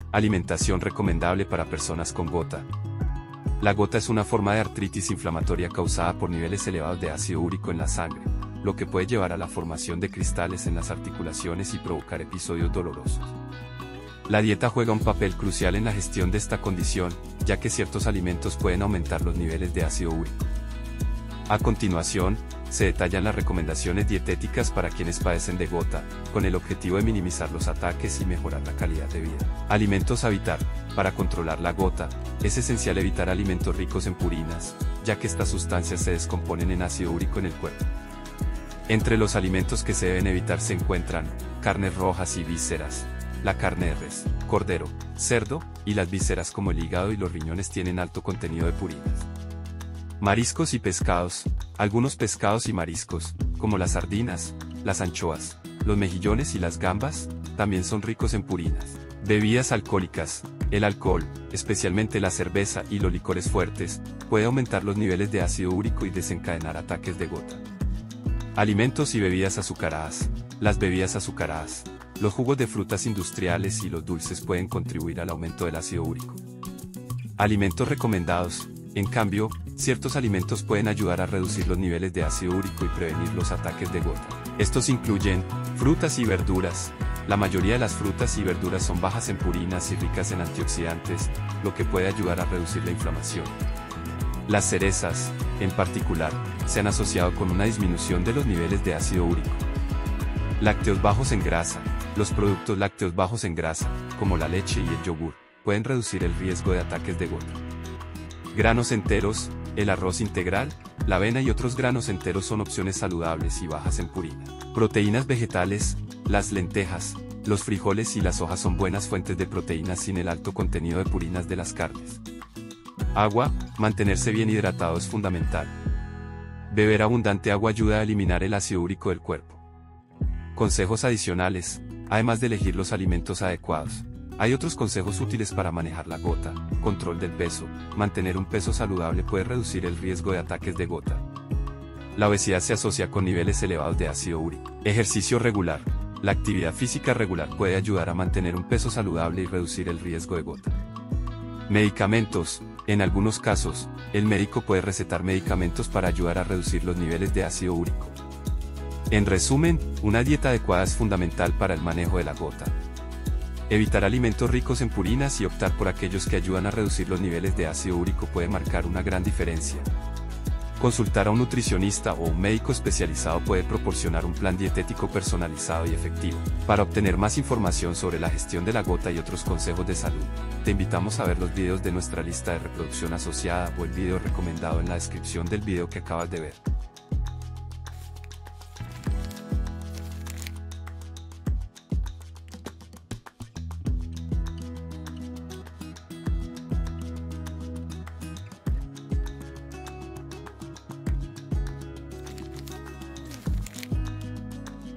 Alimentación recomendable para personas con gota. La gota es una forma de artritis inflamatoria causada por niveles elevados de ácido úrico en la sangre, lo que puede llevar a la formación de cristales en las articulaciones y provocar episodios dolorosos. La dieta juega un papel crucial en la gestión de esta condición, ya que ciertos alimentos pueden aumentar los niveles de ácido úrico. A continuación, se detallan las recomendaciones dietéticas para quienes padecen de gota, con el objetivo de minimizar los ataques y mejorar la calidad de vida. Alimentos a evitar. Para controlar la gota, es esencial evitar alimentos ricos en purinas, ya que estas sustancias se descomponen en ácido úrico en el cuerpo. Entre los alimentos que se deben evitar se encuentran carnes rojas y vísceras. La carne de res, cordero, cerdo, y las vísceras como el hígado y los riñones tienen alto contenido de purinas. Mariscos y pescados. Algunos pescados y mariscos, como las sardinas, las anchoas, los mejillones y las gambas, también son ricos en purinas. Bebidas alcohólicas. El alcohol, especialmente la cerveza y los licores fuertes, puede aumentar los niveles de ácido úrico y desencadenar ataques de gota. Alimentos y bebidas azucaradas. Las bebidas azucaradas, los jugos de frutas industriales y los dulces pueden contribuir al aumento del ácido úrico. Alimentos recomendados. En cambio, ciertos alimentos pueden ayudar a reducir los niveles de ácido úrico y prevenir los ataques de gota. Estos incluyen frutas y verduras. La mayoría de las frutas y verduras son bajas en purinas y ricas en antioxidantes, lo que puede ayudar a reducir la inflamación. Las cerezas, en particular, se han asociado con una disminución de los niveles de ácido úrico. Lácteos bajos en grasa. Los productos lácteos bajos en grasa, como la leche y el yogur, pueden reducir el riesgo de ataques de gota. Granos enteros. El arroz integral, la avena y otros granos enteros son opciones saludables y bajas en purina. Proteínas vegetales. Las lentejas, los frijoles y las hojas son buenas fuentes de proteínas sin el alto contenido de purinas de las carnes. Agua. Mantenerse bien hidratado es fundamental. Beber abundante agua ayuda a eliminar el ácido úrico del cuerpo. Consejos adicionales. Además de elegir los alimentos adecuados, hay otros consejos útiles para manejar la gota. Control del peso. Mantener un peso saludable puede reducir el riesgo de ataques de gota. La obesidad se asocia con niveles elevados de ácido úrico. Ejercicio regular. La actividad física regular puede ayudar a mantener un peso saludable y reducir el riesgo de gota. Medicamentos. En algunos casos, el médico puede recetar medicamentos para ayudar a reducir los niveles de ácido úrico. En resumen, una dieta adecuada es fundamental para el manejo de la gota. Evitar alimentos ricos en purinas y optar por aquellos que ayudan a reducir los niveles de ácido úrico puede marcar una gran diferencia. Consultar a un nutricionista o un médico especializado puede proporcionar un plan dietético personalizado y efectivo. Para obtener más información sobre la gestión de la gota y otros consejos de salud, te invitamos a ver los videos de nuestra lista de reproducción asociada o el video recomendado en la descripción del video que acabas de ver.